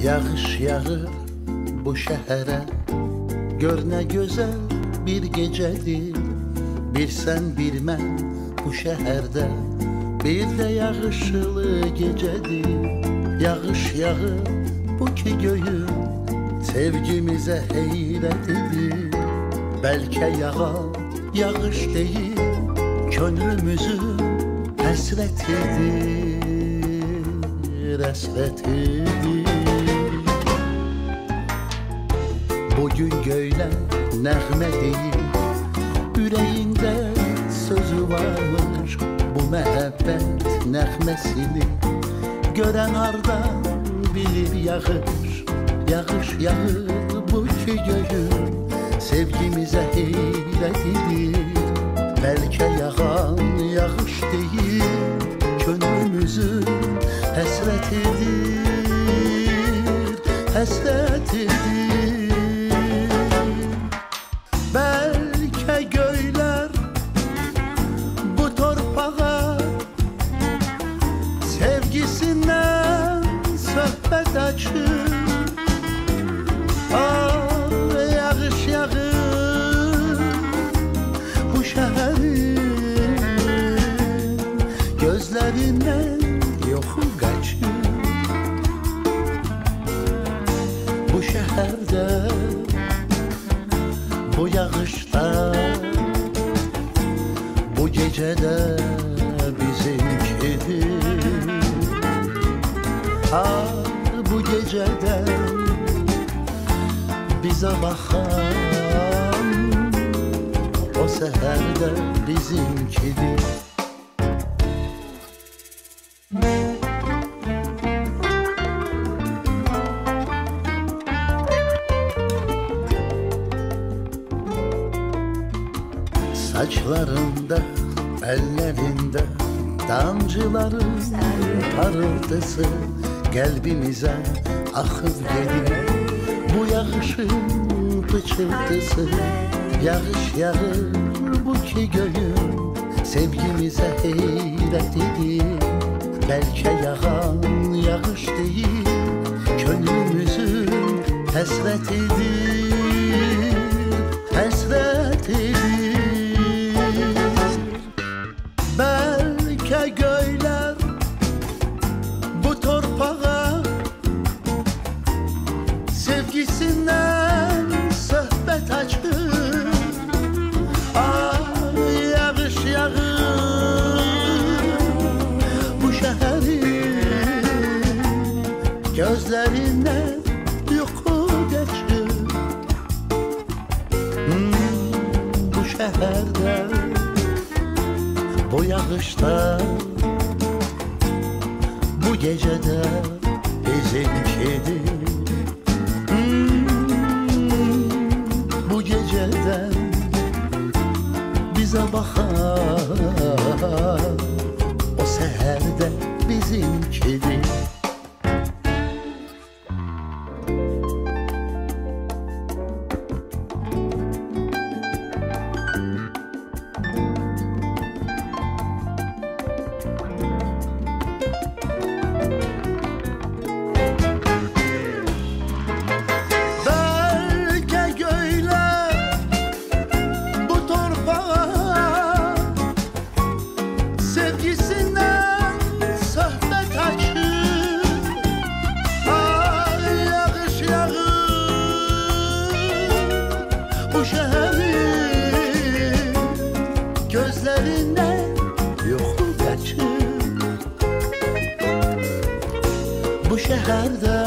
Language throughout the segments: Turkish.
Yağış yağır bu şehre, gör ne güzel bir gecedir. Bir sen bir mən bu şehirde, bir de yağışlı gecedir. Yağış yağır bu ki göyün, sevgimize heyrət edir. Belki yağan yağış değil, könlümüzün həsrətidir, həsrətidir. Bugün göyler nəğmə deyir, ürəyində sözü varmış. Bu məhəbbət nəğməsini görən ardan bilir yağış. Yağış yağır bu ki göyün, sevgimize heyrət edir. Belki yağan yağış değil, könlümüzün həsrətidir, həsrətidir. Belki göyler bu torpağa sevgisinden söhbət açır. Yağış yağır bu şehrin, gözlerinden yoxu qaçır. Bu şehirde, bu yağışta, bu gecede bizimkidir. Bu gecede bize bakan, o seherde bizimkidir. Saçlarında, ellerinde damcıların parıltısı kalbimize akıp gelir. Bu yağışın pıçıltısı, yağış yağır bu ki göyün, sevgimize heyrət edir. Belki yağan yağış değil, könlümüzün həsrətidir, həsrətidir. Belki göyler bu torpağa sevgisinden söhbət açır. Yağış yağır bu şehrin, gözlerinden yuxu qaçır. Bu şehirde, bu yağışta, bu gecede bizimkidir. Bu gecede bize bakar, o seherde bizimkidir. Sevgisinden söhbət açır. Yağış yağır bu şehrin, gözlerinden yoxu qaçır. Bu şehirde,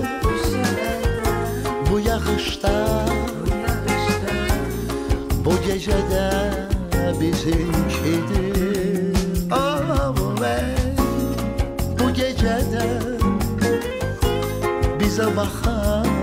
bu yağışta, bu gecede bizimkidir. Bu gecede bize bakan,